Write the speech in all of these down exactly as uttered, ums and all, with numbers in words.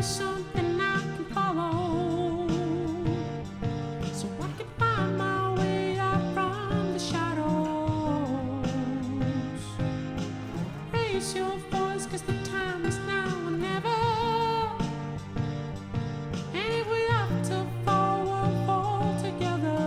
me something I can follow, so I can find my way out from the shadows. Raise your voice, 'cause the time is now or never. And if we have to fall, we'll fall together.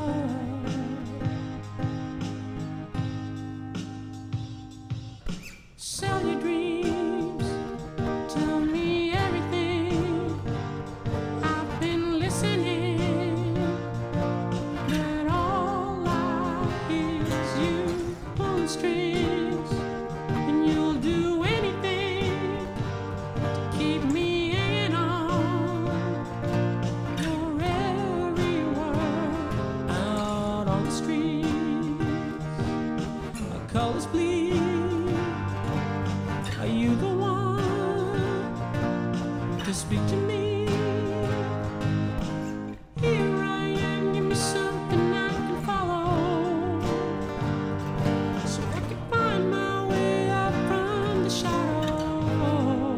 Sell your dreams, tell me everything. I've been listening, but all I hear is you pulling strings, and you'll do anything to keep me hanging on. Your every word out on the streets, our colors bleed. Are you the one to speak to me? Here I am, give me something I can follow, so I can find my way out from the shadows.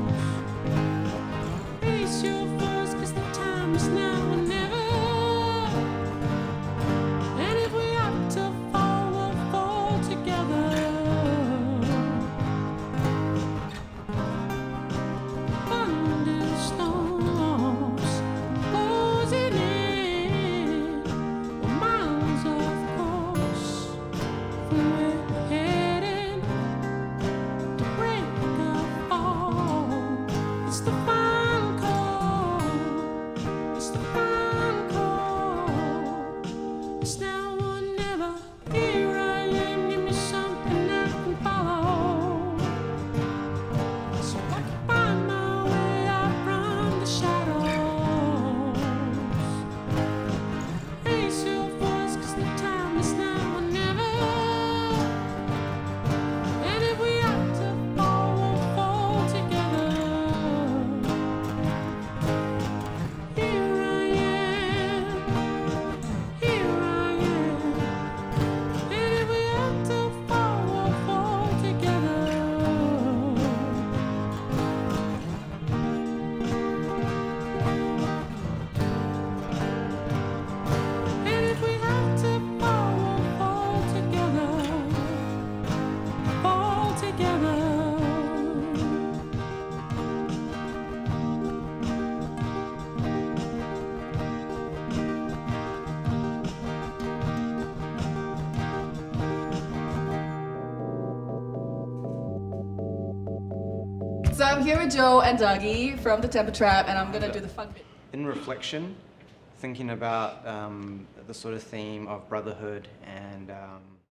Raise your voice, 'cause the time is now or never. And if we have to fall, we'll fall together. Thunderstorms closing in, we're miles off course from where we're heading to break or fall. It's the final call, it's the final call. It's now or never. Here I am, give me something I can follow, so I can find my way out from the shadows. Raise your voice, 'cause the time is now or never. And if we have to fall, we'll fall together. Here I am, here I am. And if we have to fall, we'll fall together. And if we have to fall, we'll fall together, fall together. So I'm here with Joe and Dougie from the Temper Trap, and I'm gonna do the fun bit. In reflection, thinking about um, the sort of theme of brotherhood and um,